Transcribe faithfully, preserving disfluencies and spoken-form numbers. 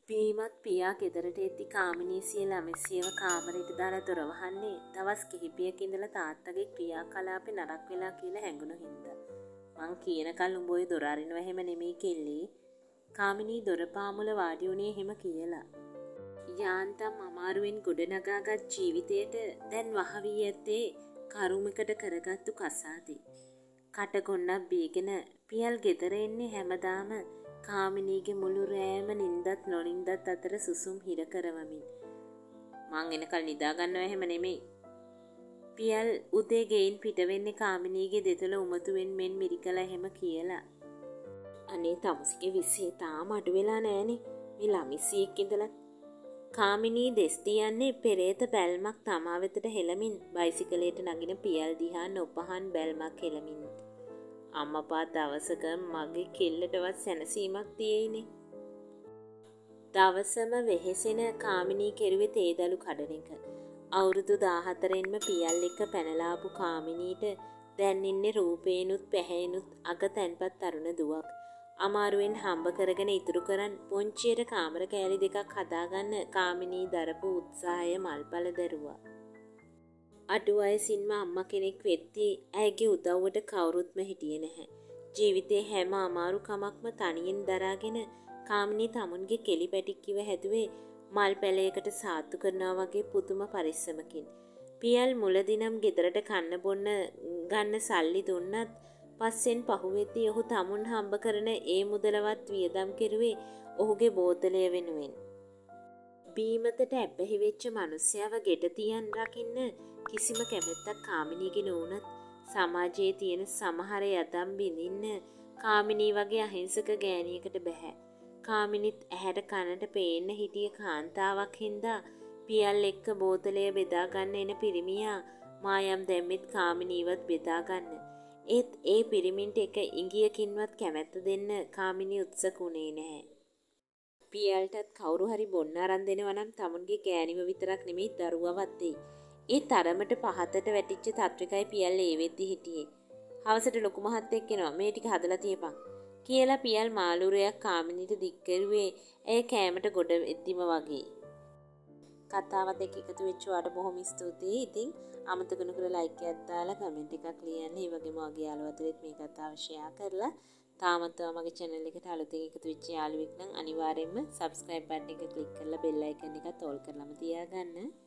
පීමත් පියා ගෙදරට එද්දි කාමිනී සිය ළමසියව කාමරයට දාලා දොර වහන්නේ දවස් කිහිපයක ඉඳලා තාත්තගේ ක්‍රියාකලාපේ නරක වෙලා කියලා හැඟුණු හින්දා. මං කියනකල් උඹ ඔය දොර අරිනව එහෙම නෙමෙයි කෙල්ලේ. කාමිනී දොර පාමුල වාඩි වුණේ එහෙම කියලා. යාන්තම් අමාරුවෙන් ගොඩනගාගත් ජීවිතයට දැන් වහවී ඇත්තේ කරුමකට කරගත්තු කසාදේ. කටගොන්නක් බීගෙන පියල් ගෙදර එන්නේ හැමදාම කාමිනීගේ මුළු රෑම නින්දත් නොනින්දත් අතර සුසුම් හිර කරවමින්. මං එනකල් නිදා ගන්නව එහෙම නෙමෙයි. පියල් උදේ ගෙයින් පිට වෙන්නේ කාමිනීගේ දෙතොල උමතුවෙන් මෙන් මිරිකලා එහෙම කියලා. අනේ තමුසිගේ විශ්ේ තාම අඩු වෙලා නෑනේ. මේ ළමිසියෙක් ඉඳලා කාමිනී දෙස්ටි යන්නේ පෙරේත බැල්මක් තමා වෙතට හෙළමින් බයිසිකලයට නගින පියල් දිහා නොපහන් බැල්මක් හෙළමින්. අම්මපා දවසක මගේ කෙල්ලටවත් සැනසීමක් තියෙයිනේ. දවසම වෙහෙසෙන කාමිනී කෙරුවේ තේදලු කඩන එක. අවුරුදු දාහතරෙන්ම පියල් එක්ක පැනලාපු කාමිනීට දැන් ඉන්නේ රූපේනුත් පැහැෙනුත් අග තැන්පත් තරුණ දුවක්. අමාරුවෙන් හම්බ කරගෙන ඉතුරු කරන් පොන්චියට කාමර කෑලි දෙකක් හදාගන්න කාමිනී දරපු උත්සාහය මල්පල දරුවා. අඩු වයසින්ම අම්මා කෙනෙක් වෙද්දී ඇයගේ උදව්වට කවුරුත්ම හිටියේ නැහැ. ජීවිතේ හැම අමාරු කමක්ම තනියෙන් දරාගෙන කාමිනී තමුන්ගේ කෙලි පැටික්කිව හැදුවේ මල් පැලයකට සාත්තු කරනවා වගේ පුදුම පරිස්සමකින්. පියල් මුලදිනම් ගෙදරට කන්න බොන්න ගන්න සල්ලි දුන්නත් පස්සෙන් පහුවෙද්දී ඔහු තමුන් හම්බ කරන ඒ මුදලවත් වියදම් කෙරුවේ ඔහුගේ බෝතලය වෙනුවෙන්. බීමතට ඇබ්බැහි වෙච්ච මිනිස්සයව ගෙට තියන් රකින්න කිසිම කැමැත්තක් කාමිනීගේ නොවුනත් සමාජයේ තියෙන සමහර යදම් බිඳින්න කාමිනී වගේ අහිංසක ගෑණියකට බෑ. කාමිනිත් ඇහැට කනට පේන්න හිටිය කාන්තාවක් හින්දා පියල් එක්ක බෝතලය බෙදා ගන්න එන පිරිමියා මායම් දැම්මෙත් කාමිනීවත් බෙදා ගන්න. ඒත් ඒ පිරිමින්ට එක ඉංගියකින්වත් කැමැත්ත දෙන්න කාමිනී උත්සුකුනේ නැහැ. පියල්ටත් කවුරු හරි බොන්න අරන් දෙනවා නම් තමුන්ගේ ගෑණිව විතරක් නෙමෙයි දරුවවත් දෙයි. ඒ තරමට පහතට වැටිච්ච තත්විකයි පියල් ඒ වෙද්දි හිටියේ. හවසට ලොකු මහත්තයෙක් එනවා මේ ටික හදලා තියපන් කියලා පියල් මාළුරයක් කාමිනීට දික් කරුවේ ඇය කෑමට ගොඩ වෙද්දිම වගේ. කතාවත් එක්ක එකතු වෙච්ච වාට බොහොම ස්තුතියි. ඉතින් අමතක නොකර ලයික් එකක් දාලා කමෙන්ට් එකක් ලියන්න. ඒ වගේම ඔයගේ යාළුවතුලෙත් මේ කතාව ෂෙයා කරලා තාමත් මගේ channel එකට අලුතෙන් එකතු වෙච්ච යාළුවෙක් නම් අනිවාර්යයෙන්ම subscribe button එක click කරලා bell icon එකත් all කරලාම තියාගන්න.